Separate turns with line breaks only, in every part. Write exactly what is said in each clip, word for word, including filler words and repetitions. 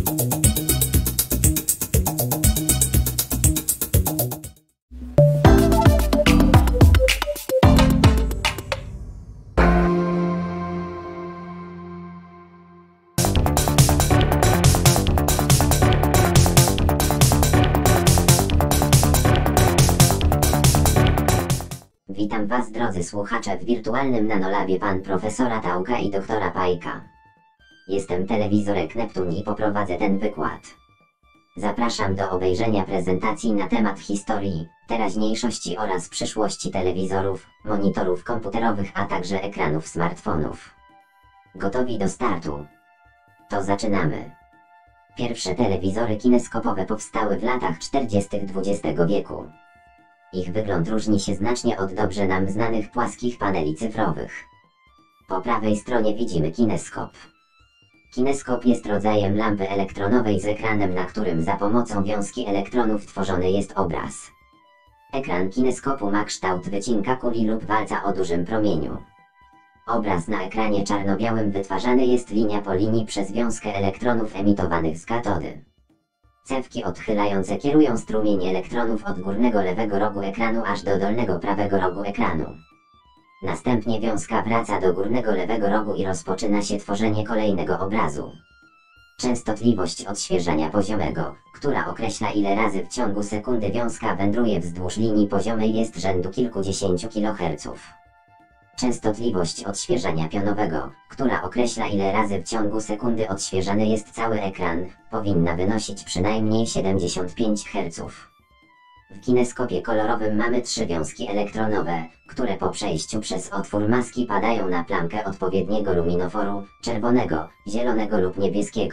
Witam Was, drodzy słuchacze, w wirtualnym nanolabie pan profesora Tałka i doktora Pajka. Jestem telewizorek Neptun i poprowadzę ten wykład. Zapraszam do obejrzenia prezentacji na temat historii, teraźniejszości oraz przyszłości telewizorów, monitorów komputerowych, a także ekranów smartfonów. Gotowi do startu? To zaczynamy. Pierwsze telewizory kineskopowe powstały w latach czterdziestych dwudziestego wieku. Ich wygląd różni się znacznie od dobrze nam znanych płaskich paneli cyfrowych. Po prawej stronie widzimy kineskop. Kineskop jest rodzajem lampy elektronowej z ekranem, na którym za pomocą wiązki elektronów tworzony jest obraz. Ekran kineskopu ma kształt wycinka kuli lub walca o dużym promieniu. Obraz na ekranie czarno-białym wytwarzany jest linia po linii przez wiązkę elektronów emitowanych z katody. Cewki odchylające kierują strumień elektronów od górnego lewego rogu ekranu aż do dolnego prawego rogu ekranu. Następnie wiązka wraca do górnego lewego rogu i rozpoczyna się tworzenie kolejnego obrazu. Częstotliwość odświeżania poziomego, która określa, ile razy w ciągu sekundy wiązka wędruje wzdłuż linii poziomej, jest rzędu kilkudziesięciu kiloherców. Częstotliwość odświeżania pionowego, która określa, ile razy w ciągu sekundy odświeżany jest cały ekran, powinna wynosić przynajmniej siedemdziesiąt pięć herców. W kineskopie kolorowym mamy trzy wiązki elektronowe, które po przejściu przez otwór maski padają na plamkę odpowiedniego luminoforu, czerwonego, zielonego lub niebieskiego.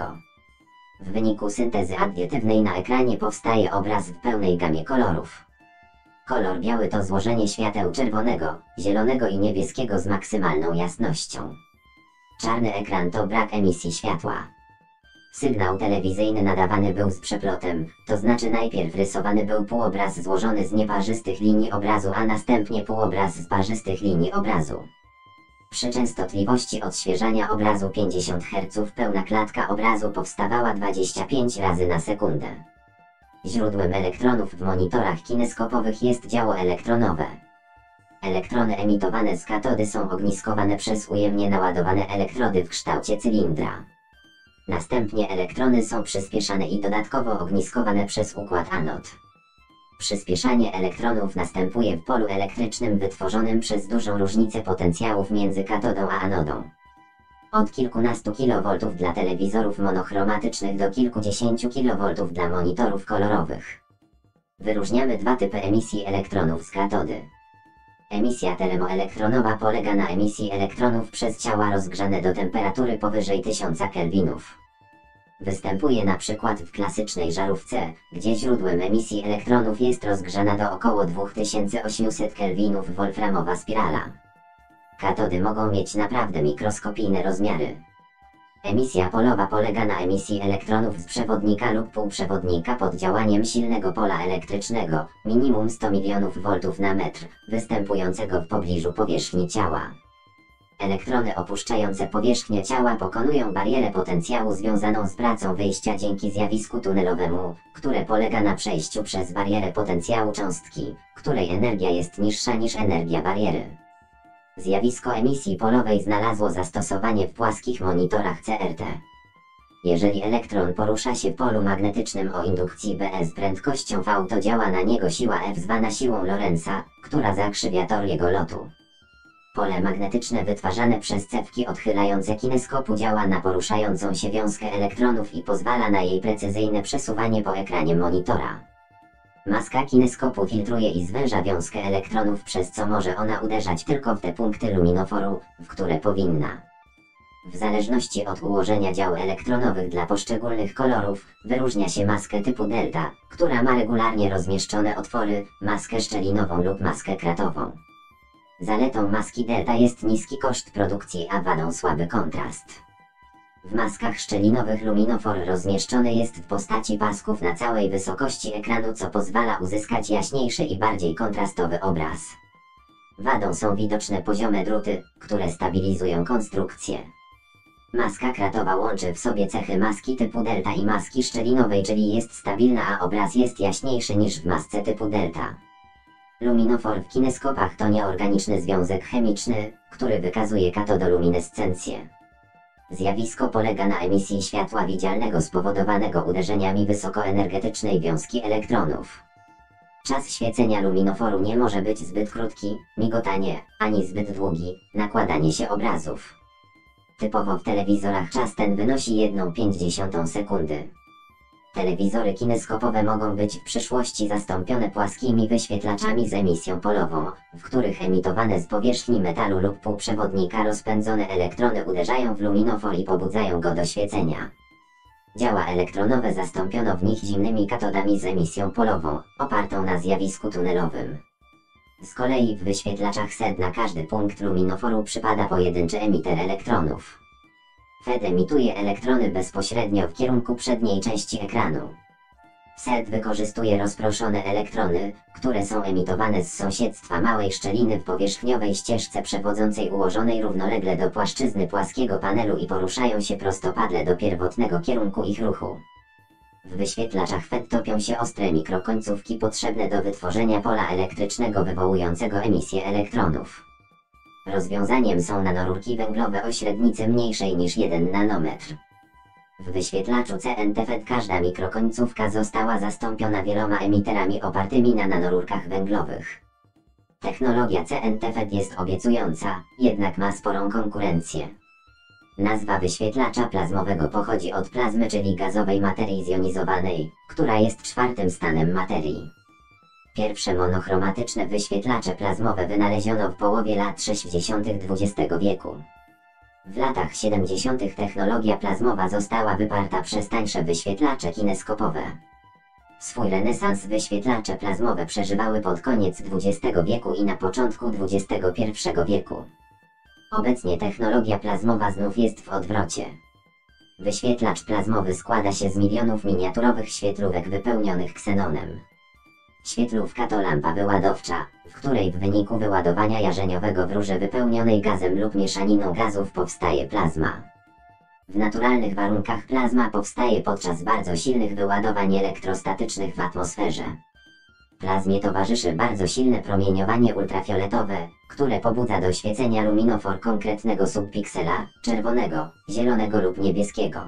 W wyniku syntezy adiatywnej na ekranie powstaje obraz w pełnej gamie kolorów. Kolor biały to złożenie świateł czerwonego, zielonego i niebieskiego z maksymalną jasnością. Czarny ekran to brak emisji światła. Sygnał telewizyjny nadawany był z przeplotem, to znaczy najpierw rysowany był półobraz złożony z nieparzystych linii obrazu, a następnie półobraz z parzystych linii obrazu. Przy częstotliwości odświeżania obrazu pięćdziesiąt herców pełna klatka obrazu powstawała dwadzieścia pięć razy na sekundę. Źródłem elektronów w monitorach kineskopowych jest działo elektronowe. Elektrony emitowane z katody są ogniskowane przez ujemnie naładowane elektrody w kształcie cylindra. Następnie elektrony są przyspieszane i dodatkowo ogniskowane przez układ anod. Przyspieszanie elektronów następuje w polu elektrycznym wytworzonym przez dużą różnicę potencjałów między katodą a anodą. Od kilkunastu kilowoltów dla telewizorów monochromatycznych do kilkudziesięciu kilowoltów dla monitorów kolorowych. Wyróżniamy dwa typy emisji elektronów z katody. Emisja termoelektronowa polega na emisji elektronów przez ciała rozgrzane do temperatury powyżej tysiąca kelwinów. Występuje na przykład w klasycznej żarówce, gdzie źródłem emisji elektronów jest rozgrzana do około dwa tysiące osiemset kelwinów wolframowa spirala. Katody mogą mieć naprawdę mikroskopijne rozmiary. Emisja polowa polega na emisji elektronów z przewodnika lub półprzewodnika pod działaniem silnego pola elektrycznego, minimum sto milionów woltów na metr, występującego w pobliżu powierzchni ciała. Elektrony opuszczające powierzchnię ciała pokonują barierę potencjału związaną z pracą wyjścia dzięki zjawisku tunelowemu, które polega na przejściu przez barierę potencjału cząstki, której energia jest niższa niż energia bariery. Zjawisko emisji polowej znalazło zastosowanie w płaskich monitorach C R T. Jeżeli elektron porusza się w polu magnetycznym o indukcji B z prędkością V, to działa na niego siła F zwana siłą Lorenza, która zakrzywia tor jego lotu. Pole magnetyczne wytwarzane przez cewki odchylające kineskopu działa na poruszającą się wiązkę elektronów i pozwala na jej precyzyjne przesuwanie po ekranie monitora. Maska kineskopu filtruje i zwęża wiązkę elektronów, przez co może ona uderzać tylko w te punkty luminoforu, w które powinna. W zależności od ułożenia dział elektronowych dla poszczególnych kolorów, wyróżnia się maskę typu delta, która ma regularnie rozmieszczone otwory, maskę szczelinową lub maskę kratową. Zaletą maski delta jest niski koszt produkcji, a wadą słaby kontrast. W maskach szczelinowych luminofor rozmieszczony jest w postaci pasków na całej wysokości ekranu, co pozwala uzyskać jaśniejszy i bardziej kontrastowy obraz. Wadą są widoczne poziome druty, które stabilizują konstrukcję. Maska kratowa łączy w sobie cechy maski typu delta i maski szczelinowej, czyli jest stabilna, a obraz jest jaśniejszy niż w masce typu delta. Luminofor w kineskopach to nieorganiczny związek chemiczny, który wykazuje katodoluminescencję. Zjawisko polega na emisji światła widzialnego spowodowanego uderzeniami wysokoenergetycznej wiązki elektronów. Czas świecenia luminoforu nie może być zbyt krótki, migotanie, ani zbyt długi, nakładanie się obrazów. Typowo w telewizorach czas ten wynosi jedną pięćdziesiątą sekundy. Telewizory kineskopowe mogą być w przyszłości zastąpione płaskimi wyświetlaczami z emisją polową, w których emitowane z powierzchni metalu lub półprzewodnika rozpędzone elektrony uderzają w luminofor i pobudzają go do świecenia. Działa elektronowe zastąpiono w nich zimnymi katodami z emisją polową, opartą na zjawisku tunelowym. Z kolei w wyświetlaczach S E D na każdy punkt luminoforu przypada pojedynczy emiter elektronów. F E D emituje elektrony bezpośrednio w kierunku przedniej części ekranu. S E D wykorzystuje rozproszone elektrony, które są emitowane z sąsiedztwa małej szczeliny w powierzchniowej ścieżce przewodzącej ułożonej równolegle do płaszczyzny płaskiego panelu i poruszają się prostopadle do pierwotnego kierunku ich ruchu. W wyświetlaczach F E D topią się ostre mikrokońcówki potrzebne do wytworzenia pola elektrycznego wywołującego emisję elektronów. Rozwiązaniem są nanorurki węglowe o średnicy mniejszej niż jeden nanometr. W wyświetlaczu C N T F E D każda mikrokońcówka została zastąpiona wieloma emiterami opartymi na nanorurkach węglowych. Technologia C N T F E D jest obiecująca, jednak ma sporą konkurencję. Nazwa wyświetlacza plazmowego pochodzi od plazmy, czyli gazowej materii zjonizowanej, która jest czwartym stanem materii. Pierwsze monochromatyczne wyświetlacze plazmowe wynaleziono w połowie lat sześćdziesiątych dwudziestego wieku. W latach siedemdziesiątych technologia plazmowa została wyparta przez tańsze wyświetlacze kineskopowe. Swój renesans wyświetlacze plazmowe przeżywały pod koniec dwudziestego wieku i na początku dwudziestego pierwszego wieku. Obecnie technologia plazmowa znów jest w odwrocie. Wyświetlacz plazmowy składa się z milionów miniaturowych świetlówek wypełnionych ksenonem. Świetlówka to lampa wyładowcza, w której w wyniku wyładowania jarzeniowego w rurze wypełnionej gazem lub mieszaniną gazów powstaje plazma. W naturalnych warunkach plazma powstaje podczas bardzo silnych wyładowań elektrostatycznych w atmosferze. Plazmie towarzyszy bardzo silne promieniowanie ultrafioletowe, które pobudza do świecenia luminofor konkretnego subpiksela, czerwonego, zielonego lub niebieskiego.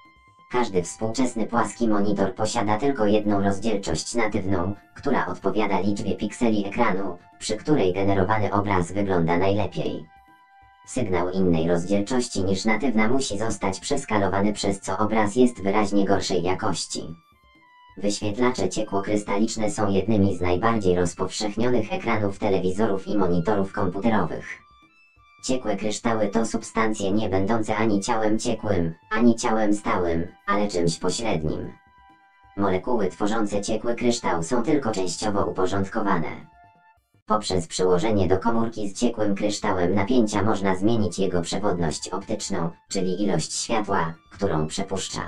Każdy współczesny płaski monitor posiada tylko jedną rozdzielczość natywną, która odpowiada liczbie pikseli ekranu, przy której generowany obraz wygląda najlepiej. Sygnał innej rozdzielczości niż natywna musi zostać przeskalowany, przez co obraz jest wyraźnie gorszej jakości. Wyświetlacze ciekłokrystaliczne są jednymi z najbardziej rozpowszechnionych ekranów telewizorów i monitorów komputerowych. Ciekłe kryształy to substancje nie będące ani ciałem ciekłym, ani ciałem stałym, ale czymś pośrednim. Molekuły tworzące ciekły kryształ są tylko częściowo uporządkowane. Poprzez przyłożenie do komórki z ciekłym kryształem napięcia można zmienić jego przewodność optyczną, czyli ilość światła, którą przepuszcza.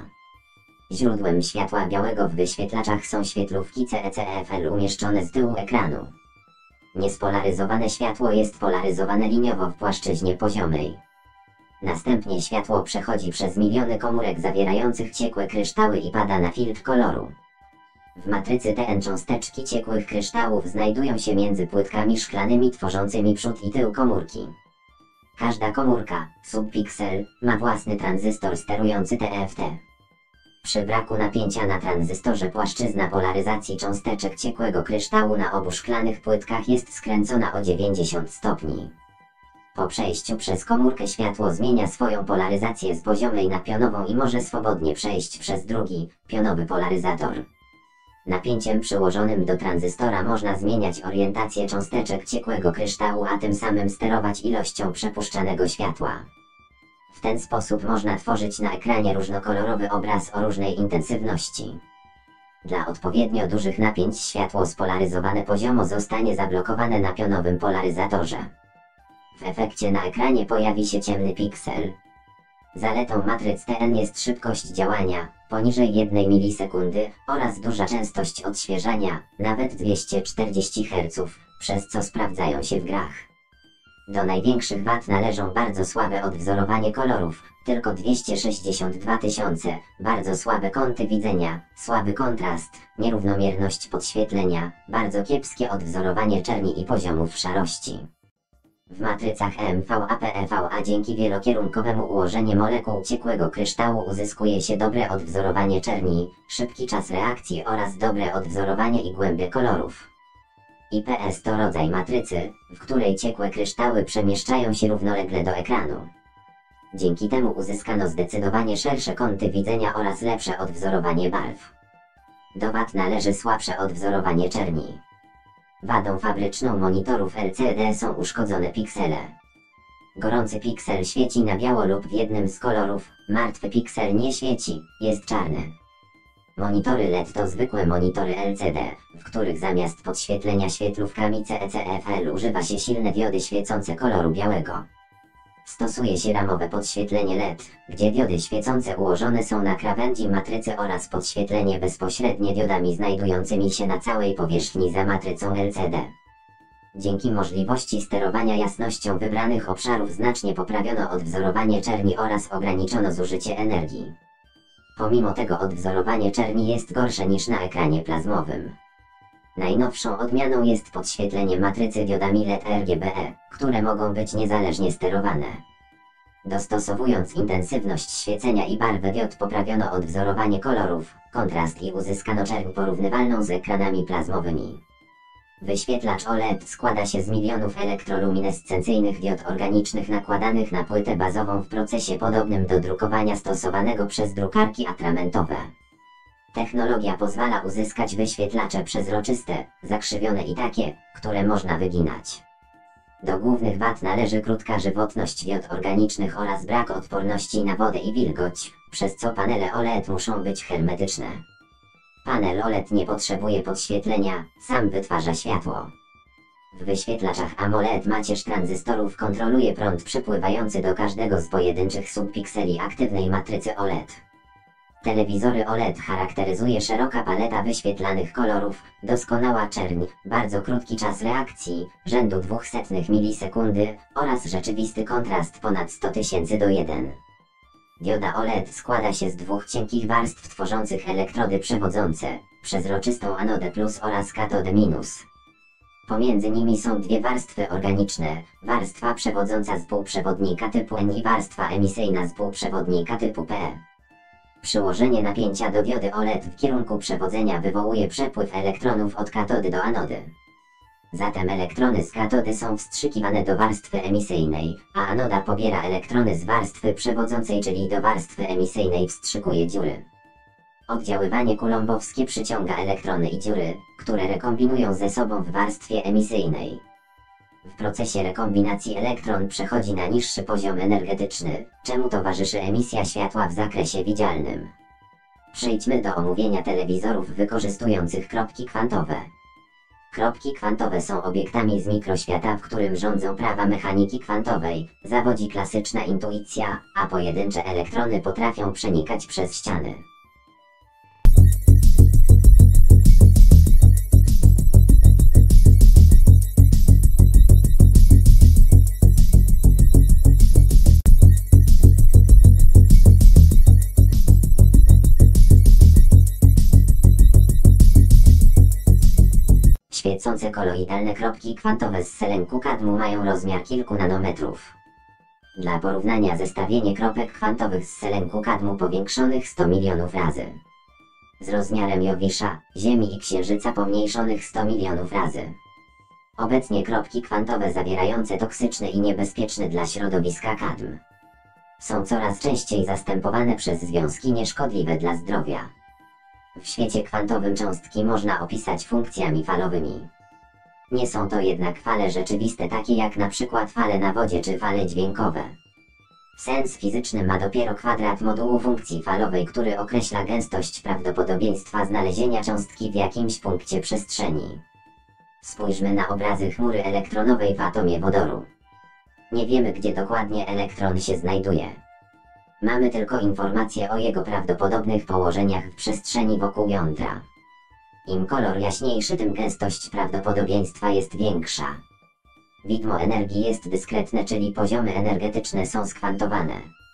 Źródłem światła białego w wyświetlaczach są świetlówki C E C F L umieszczone z tyłu ekranu. Niespolaryzowane światło jest polaryzowane liniowo w płaszczyźnie poziomej. Następnie światło przechodzi przez miliony komórek zawierających ciekłe kryształy i pada na filtr koloru. W matrycy T N cząsteczki ciekłych kryształów znajdują się między płytkami szklanymi tworzącymi przód i tył komórki. Każda komórka, subpiksel, ma własny tranzystor sterujący T F T. Przy braku napięcia na tranzystorze płaszczyzna polaryzacji cząsteczek ciekłego kryształu na obu szklanych płytkach jest skręcona o dziewięćdziesiąt stopni. Po przejściu przez komórkę światło zmienia swoją polaryzację z poziomej na pionową i może swobodnie przejść przez drugi, pionowy polaryzator. Napięciem przyłożonym do tranzystora można zmieniać orientację cząsteczek ciekłego kryształu, a tym samym sterować ilością przepuszczanego światła. W ten sposób można tworzyć na ekranie różnokolorowy obraz o różnej intensywności. Dla odpowiednio dużych napięć światło spolaryzowane poziomo zostanie zablokowane na pionowym polaryzatorze. W efekcie na ekranie pojawi się ciemny piksel. Zaletą matryc T N jest szybkość działania, poniżej jednej milisekundy, oraz duża częstość odświeżania, nawet dwieście czterdzieści herców, przez co sprawdzają się w grach. Do największych wad należą bardzo słabe odwzorowanie kolorów, Tylko dwieście sześćdziesiąt dwa tysiące, bardzo słabe kąty widzenia, słaby kontrast, nierównomierność podświetlenia, bardzo kiepskie odwzorowanie czerni i poziomów szarości. W matrycach M V A P E V A dzięki wielokierunkowemu ułożeniu molekuł ciekłego kryształu uzyskuje się dobre odwzorowanie czerni, szybki czas reakcji oraz dobre odwzorowanie i głębie kolorów. I P S to rodzaj matrycy, w której ciekłe kryształy przemieszczają się równolegle do ekranu. Dzięki temu uzyskano zdecydowanie szersze kąty widzenia oraz lepsze odwzorowanie barw. Do wad należy słabsze odwzorowanie czerni. Wadą fabryczną monitorów L C D są uszkodzone piksele. Gorący piksel świeci na biało lub w jednym z kolorów, martwy piksel nie świeci, jest czarny. Monitory L E D to zwykłe monitory L C D, w których zamiast podświetlenia świetlówkami C E C F L używa się silne diody świecące koloru białego. Stosuje się ramowe podświetlenie L E D, gdzie diody świecące ułożone są na krawędzi matrycy oraz podświetlenie bezpośrednie diodami znajdującymi się na całej powierzchni za matrycą L C D. Dzięki możliwości sterowania jasnością wybranych obszarów znacznie poprawiono odwzorowanie czerni oraz ograniczono zużycie energii. Pomimo tego odwzorowanie czerni jest gorsze niż na ekranie plazmowym. Najnowszą odmianą jest podświetlenie matrycy diodami L E D R G B E, które mogą być niezależnie sterowane. Dostosowując intensywność świecenia i barwę diod poprawiono odwzorowanie kolorów, kontrast i uzyskano czerń porównywalną z ekranami plazmowymi. Wyświetlacz O L E D składa się z milionów elektroluminescencyjnych diod organicznych nakładanych na płytę bazową w procesie podobnym do drukowania stosowanego przez drukarki atramentowe. Technologia pozwala uzyskać wyświetlacze przezroczyste, zakrzywione i takie, które można wyginać. Do głównych wad należy krótka żywotność diod organicznych oraz brak odporności na wodę i wilgoć, przez co panele O L E D muszą być hermetyczne. Panel O L E D nie potrzebuje podświetlenia, sam wytwarza światło. W wyświetlaczach AMOLED macierz tranzystorów kontroluje prąd przepływający do każdego z pojedynczych subpikseli aktywnej matrycy O L E D. Telewizory O L E D charakteryzuje szeroka paleta wyświetlanych kolorów, doskonała czerń, bardzo krótki czas reakcji, rzędu dwóch setnych milisekundy, oraz rzeczywisty kontrast ponad sto tysięcy do jeden. Dioda O L E D składa się z dwóch cienkich warstw tworzących elektrody przewodzące, przezroczystą anodę plus oraz katodę minus. Pomiędzy nimi są dwie warstwy organiczne, warstwa przewodząca z półprzewodnika typu N i warstwa emisyjna z półprzewodnika typu P. Przyłożenie napięcia do diody O L E D w kierunku przewodzenia wywołuje przepływ elektronów od katody do anody. Zatem elektrony z katody są wstrzykiwane do warstwy emisyjnej, a anoda pobiera elektrony z warstwy przewodzącej, czyli do warstwy emisyjnej wstrzykuje dziury. Oddziaływanie kulombowskie przyciąga elektrony i dziury, które rekombinują ze sobą w warstwie emisyjnej. W procesie rekombinacji elektron przechodzi na niższy poziom energetyczny, czemu towarzyszy emisja światła w zakresie widzialnym. Przejdźmy do omówienia telewizorów wykorzystujących kropki kwantowe. Kropki kwantowe są obiektami z mikroświata, w którym rządzą prawa mechaniki kwantowej, zawodzi klasyczna intuicja, a pojedyncze elektrony potrafią przenikać przez ściany. Świecące koloidalne kropki kwantowe z selenku kadmu mają rozmiar kilku nanometrów. Dla porównania zestawienie kropek kwantowych z selenku kadmu powiększonych sto milionów razy. Z rozmiarem Jowisza, Ziemi i Księżyca pomniejszonych sto milionów razy. Obecnie kropki kwantowe zawierające toksyczny i niebezpieczny dla środowiska kadm są coraz częściej zastępowane przez związki nieszkodliwe dla zdrowia. W świecie kwantowym cząstki można opisać funkcjami falowymi. Nie są to jednak fale rzeczywiste takie jak na przykład fale na wodzie czy fale dźwiękowe. Sens fizyczny ma dopiero kwadrat modułu funkcji falowej, który określa gęstość prawdopodobieństwa znalezienia cząstki w jakimś punkcie przestrzeni. Spójrzmy na obrazy chmury elektronowej w atomie wodoru. Nie wiemy, gdzie dokładnie elektron się znajduje. Mamy tylko informacje o jego prawdopodobnych położeniach w przestrzeni wokół jądra. Im kolor jaśniejszy, tym gęstość prawdopodobieństwa jest większa. Widmo energii jest dyskretne, czyli poziomy energetyczne są skwantowane.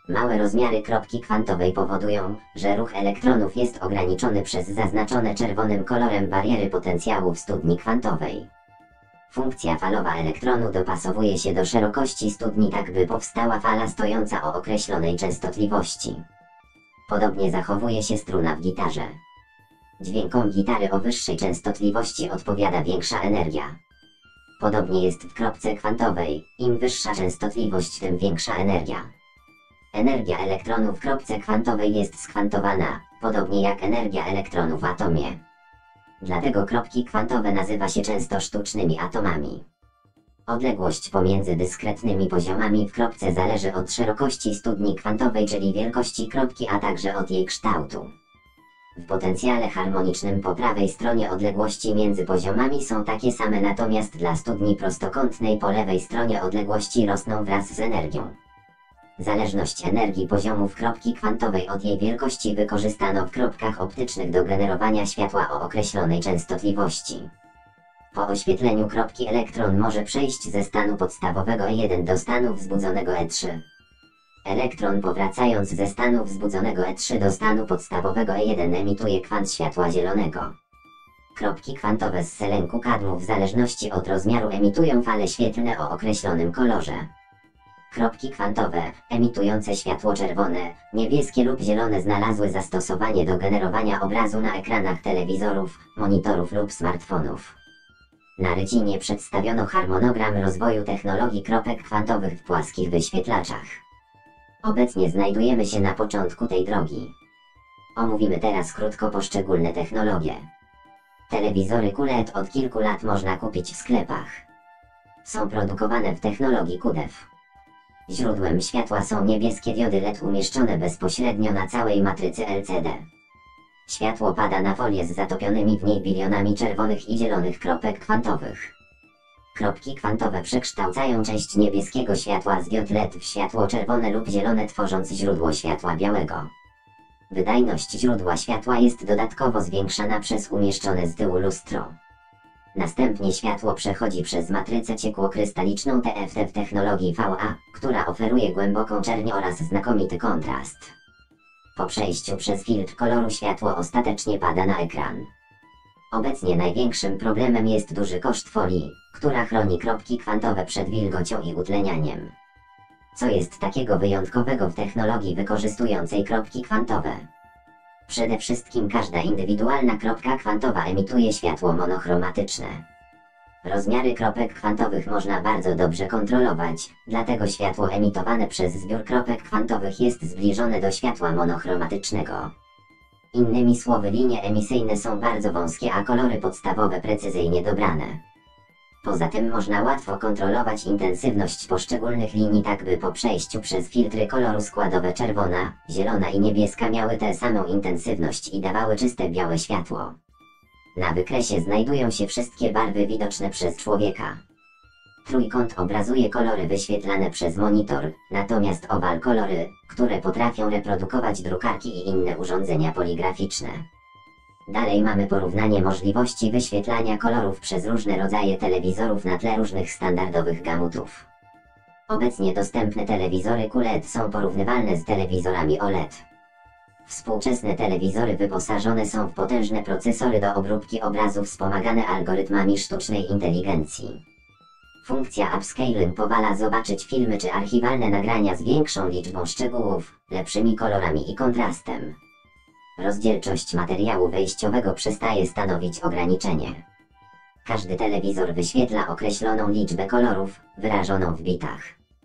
Małe rozmiary kropki kwantowej powodują, że ruch elektronów jest ograniczony przez zaznaczone czerwonym kolorem bariery potencjału w studni kwantowej. Funkcja falowa elektronu dopasowuje się do szerokości studni, tak by powstała fala stojąca o określonej częstotliwości. Podobnie zachowuje się struna w gitarze. Dźwiękom gitary o wyższej częstotliwości odpowiada większa energia. Podobnie jest w kropce kwantowej, im wyższa częstotliwość, tym większa energia. Energia elektronu w kropce kwantowej jest skwantowana, podobnie jak energia elektronu w atomie. Dlatego kropki kwantowe nazywa się często sztucznymi atomami. Odległość pomiędzy dyskretnymi poziomami w kropce zależy od szerokości studni kwantowej, czyli wielkości kropki, a także od jej kształtu. W potencjale harmonicznym po prawej stronie odległości między poziomami są takie same, natomiast dla studni prostokątnej po lewej stronie odległości rosną wraz z energią. Zależność energii poziomów kropki kwantowej od jej wielkości wykorzystano w kropkach optycznych do generowania światła o określonej częstotliwości. Po oświetleniu kropki elektron może przejść ze stanu podstawowego E jeden do stanu wzbudzonego E trzy. Elektron, powracając ze stanu wzbudzonego E trzy do stanu podstawowego E jeden, emituje kwant światła zielonego. Kropki kwantowe z selenku kadmu w zależności od rozmiaru emitują fale świetlne o określonym kolorze. Kropki kwantowe, emitujące światło czerwone, niebieskie lub zielone, znalazły zastosowanie do generowania obrazu na ekranach telewizorów, monitorów lub smartfonów. Na rycinie przedstawiono harmonogram rozwoju technologii kropek kwantowych w płaskich wyświetlaczach. Obecnie znajdujemy się na początku tej drogi. Omówimy teraz krótko poszczególne technologie. Telewizory Q L E D od kilku lat można kupić w sklepach. Są produkowane w technologii Q D E F. Źródłem światła są niebieskie diody L E D umieszczone bezpośrednio na całej matrycy L C D. Światło pada na folię z zatopionymi w niej bilionami czerwonych i zielonych kropek kwantowych. Kropki kwantowe przekształcają część niebieskiego światła z diod L E D w światło czerwone lub zielone, tworząc źródło światła białego. Wydajność źródła światła jest dodatkowo zwiększana przez umieszczone z tyłu lustro. Następnie światło przechodzi przez matrycę ciekłokrystaliczną T F T w technologii V A, która oferuje głęboką czerń oraz znakomity kontrast. Po przejściu przez filtr koloru światło ostatecznie pada na ekran. Obecnie największym problemem jest duży koszt folii, która chroni kropki kwantowe przed wilgocią i utlenianiem. Co jest takiego wyjątkowego w technologii wykorzystującej kropki kwantowe? Przede wszystkim każda indywidualna kropka kwantowa emituje światło monochromatyczne. Rozmiary kropek kwantowych można bardzo dobrze kontrolować, dlatego światło emitowane przez zbiór kropek kwantowych jest zbliżone do światła monochromatycznego. Innymi słowy, linie emisyjne są bardzo wąskie, a kolory podstawowe precyzyjnie dobrane. Poza tym można łatwo kontrolować intensywność poszczególnych linii, tak by po przejściu przez filtry koloru składowe czerwona, zielona i niebieska miały tę samą intensywność i dawały czyste białe światło. Na wykresie znajdują się wszystkie barwy widoczne przez człowieka. Trójkąt obrazuje kolory wyświetlane przez monitor, natomiast owal kolory, które potrafią reprodukować drukarki i inne urządzenia poligraficzne. Dalej mamy porównanie możliwości wyświetlania kolorów przez różne rodzaje telewizorów na tle różnych standardowych gamutów. Obecnie dostępne telewizory Q L E D są porównywalne z telewizorami O L E D. Współczesne telewizory wyposażone są w potężne procesory do obróbki obrazu wspomagane algorytmami sztucznej inteligencji. Funkcja upscaling pozwala zobaczyć filmy czy archiwalne nagrania z większą liczbą szczegółów, lepszymi kolorami i kontrastem. Rozdzielczość materiału wejściowego przestaje stanowić ograniczenie. Każdy telewizor wyświetla określoną liczbę kolorów, wyrażoną w bitach.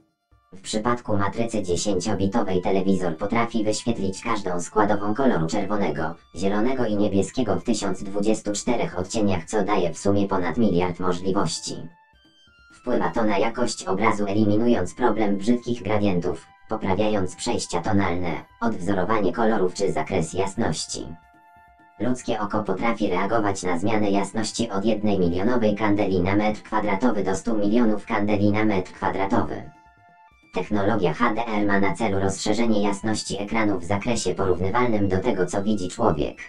W przypadku matrycy dziesięciobitowej telewizor potrafi wyświetlić każdą składową koloru czerwonego, zielonego i niebieskiego w tysiąc dwudziestu czterech odcieniach, co daje w sumie ponad miliard możliwości. Wpływa to na jakość obrazu, eliminując problem brzydkich gradientów, poprawiając przejścia tonalne, odwzorowanie kolorów czy zakres jasności. Ludzkie oko potrafi reagować na zmianę jasności od jednej milionowej kandeli na metr kwadratowy do stu milionów kandeli na metr kwadratowy. Technologia H D R ma na celu rozszerzenie jasności ekranu w zakresie porównywalnym do tego, co widzi człowiek.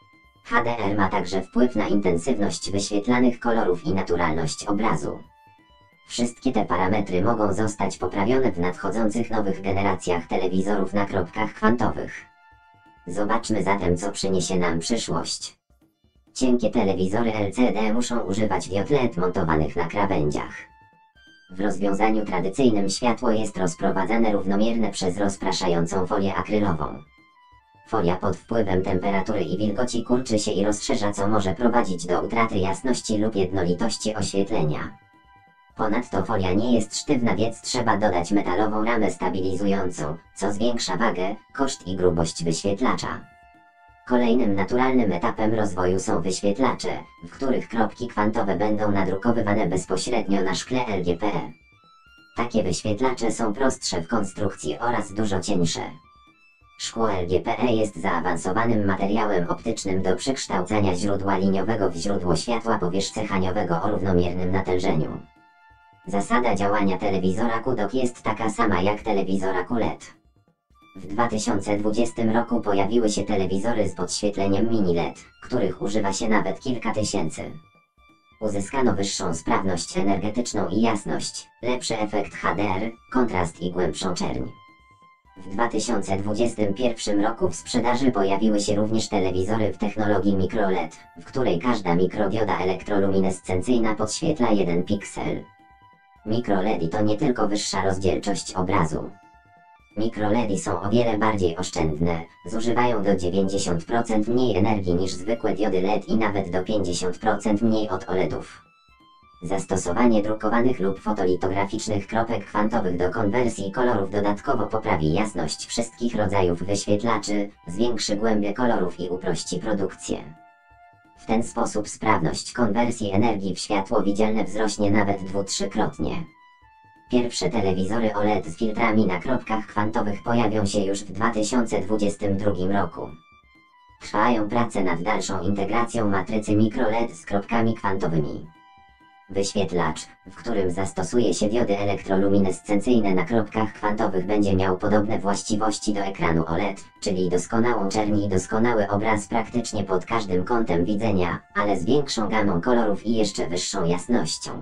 H D R ma także wpływ na intensywność wyświetlanych kolorów i naturalność obrazu. Wszystkie te parametry mogą zostać poprawione w nadchodzących nowych generacjach telewizorów na kropkach kwantowych. Zobaczmy zatem, co przyniesie nam przyszłość. Cienkie telewizory L C D muszą używać diod L E D montowanych na krawędziach. W rozwiązaniu tradycyjnym światło jest rozprowadzane równomiernie przez rozpraszającą folię akrylową. Folia pod wpływem temperatury i wilgoci kurczy się i rozszerza, co może prowadzić do utraty jasności lub jednolitości oświetlenia. Ponadto folia nie jest sztywna, więc trzeba dodać metalową ramę stabilizującą, co zwiększa wagę, koszt i grubość wyświetlacza. Kolejnym naturalnym etapem rozwoju są wyświetlacze, w których kropki kwantowe będą nadrukowywane bezpośrednio na szkle L G P. Takie wyświetlacze są prostsze w konstrukcji oraz dużo cieńsze. Szkło L G P jest zaawansowanym materiałem optycznym do przekształcania źródła liniowego w źródło światła powierzchniowego o równomiernym natężeniu. Zasada działania telewizora Q D O C jest taka sama jak telewizora Q L E D. W dwa tysiące dwudziestym roku pojawiły się telewizory z podświetleniem mini L E D, których używa się nawet kilka tysięcy. Uzyskano wyższą sprawność energetyczną i jasność, lepszy efekt H D R, kontrast i głębszą czerń. W dwa tysiące dwudziestym pierwszym roku w sprzedaży pojawiły się również telewizory w technologii mikro L E D, w której każda mikrodioda elektroluminescencyjna podświetla jeden piksel. Mikro L E D to nie tylko wyższa rozdzielczość obrazu. Mikro L E D są o wiele bardziej oszczędne, zużywają do dziewięćdziesięciu procent mniej energii niż zwykłe diody L E D i nawet do pięćdziesięciu procent mniej od O L E Dów. Zastosowanie drukowanych lub fotolitograficznych kropek kwantowych do konwersji kolorów dodatkowo poprawi jasność wszystkich rodzajów wyświetlaczy, zwiększy głębię kolorów i uprości produkcję. W ten sposób sprawność konwersji energii w światło widzialne wzrośnie nawet dwu-trzykrotnie. Pierwsze telewizory O L E D z filtrami na kropkach kwantowych pojawią się już w dwa tysiące dwudziestym drugim roku. Trwają prace nad dalszą integracją matrycy mikro L E D z kropkami kwantowymi. Wyświetlacz, w którym zastosuje się diody elektroluminescencyjne na kropkach kwantowych, będzie miał podobne właściwości do ekranu O L E D, czyli doskonałą czerń i doskonały obraz praktycznie pod każdym kątem widzenia, ale z większą gamą kolorów i jeszcze wyższą jasnością.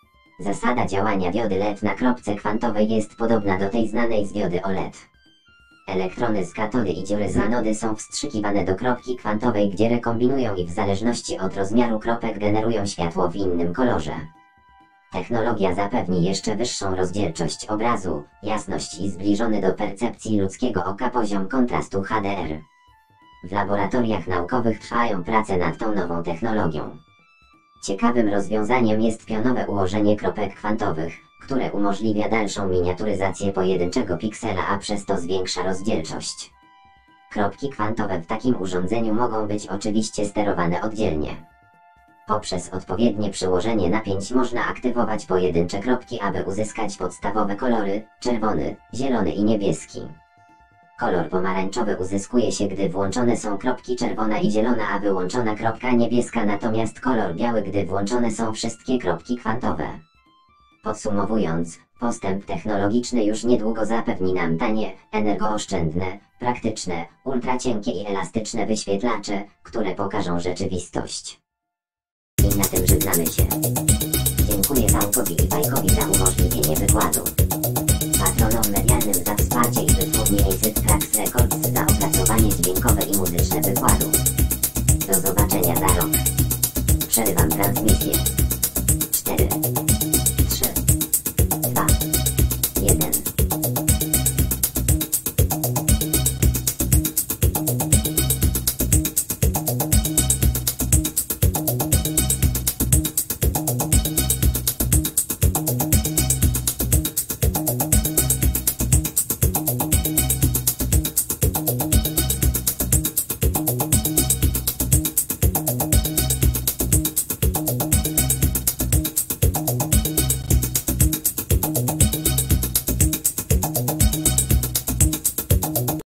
Zasada działania diody L E D na kropce kwantowej jest podobna do tej znanej z diody O L E D. Elektrony z katody i dziury z anody są wstrzykiwane do kropki kwantowej, gdzie rekombinują i w zależności od rozmiaru kropek generują światło w innym kolorze. Technologia zapewni jeszcze wyższą rozdzielczość obrazu, jasność i zbliżony do percepcji ludzkiego oka poziom kontrastu H D R. W laboratoriach naukowych trwają prace nad tą nową technologią. Ciekawym rozwiązaniem jest pionowe ułożenie kropek kwantowych, które umożliwia dalszą miniaturyzację pojedynczego piksela, a przez to zwiększa rozdzielczość. Kropki kwantowe w takim urządzeniu mogą być oczywiście sterowane oddzielnie. Poprzez odpowiednie przyłożenie napięć można aktywować pojedyncze kropki, aby uzyskać podstawowe kolory: czerwony, zielony i niebieski. Kolor pomarańczowy uzyskuje się, gdy włączone są kropki czerwona i zielona, a wyłączona kropka niebieska, natomiast kolor biały, gdy włączone są wszystkie kropki kwantowe. Podsumowując, postęp technologiczny już niedługo zapewni nam tanie, energooszczędne, praktyczne, ultracienkie i elastyczne wyświetlacze, które pokażą rzeczywistość. I na tym żegnamy się. Dziękuję Tałkowi i Pajkowi za umożliwienie wykładu. Patronom medialnym za wsparcie i wytwórni Acid Tracks Records za opracowanie dźwiękowe i muzyczne wykładu. Do zobaczenia za rok. Przerywam transmisję.